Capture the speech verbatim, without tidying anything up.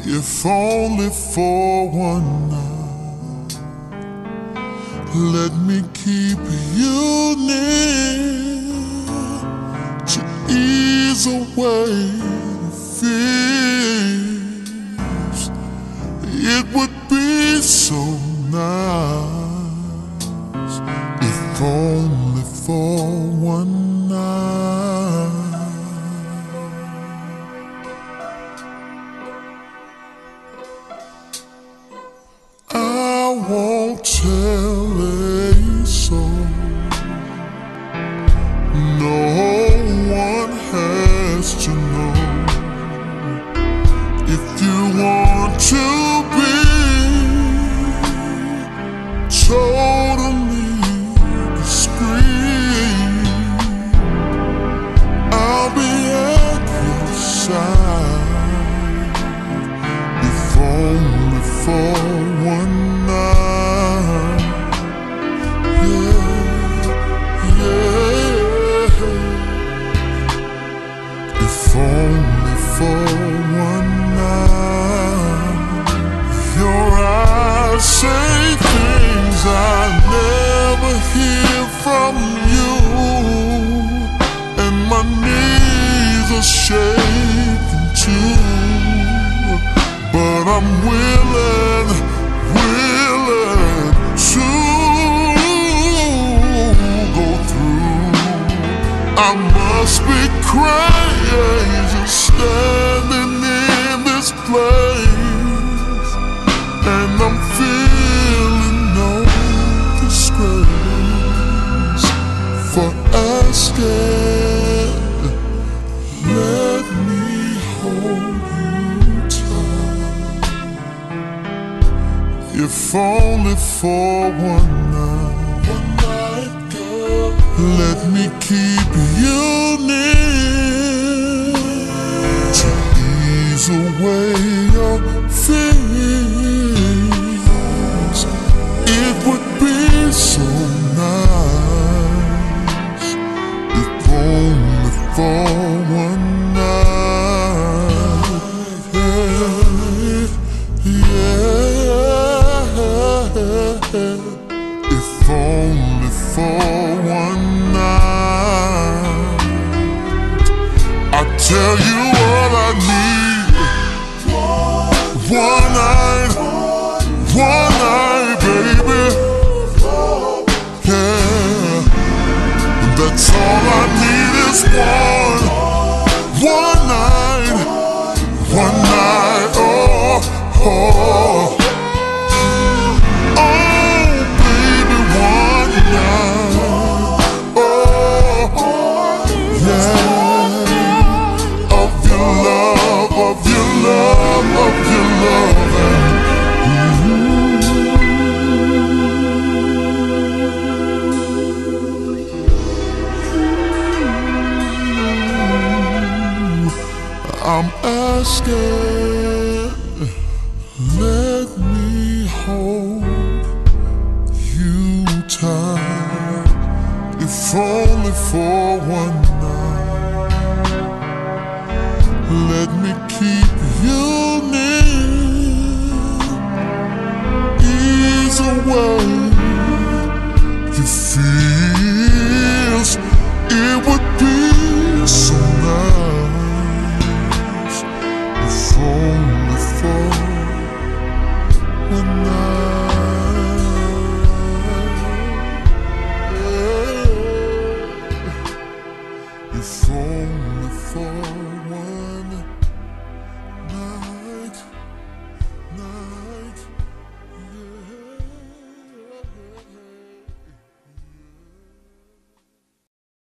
If only for one night, let me keep you near to ease away the fears. It would be so nice if only for one night. I won't tell a soul, no one has to know. If you want to be totally discreet, I'll be at your side, if only for one night. Yeah, yeah. If only for one night. Your eyes say things I never hear from you, and my knees are shaking too. But I'm willing, willing to go through. I must be crazy standing in this place, and I'm feeling no disgrace for asking. Let me hold you tight, if only for one night. One night, girl. Let me keep you near to ease away your fears. It would be so nice if only for one night. Yeah, yeah. If only for one night. I tell you what I need. One night, one night, baby. Yeah, that's all I need is one. One night, one night, oh, oh. Oh, baby, one night, oh, yeah. Of your love, of your love, of your love. I'm asking, let me hold you tight, if only for one night. Let me keep you near, ease away your fears. It would be so nice if only for one night. If only for one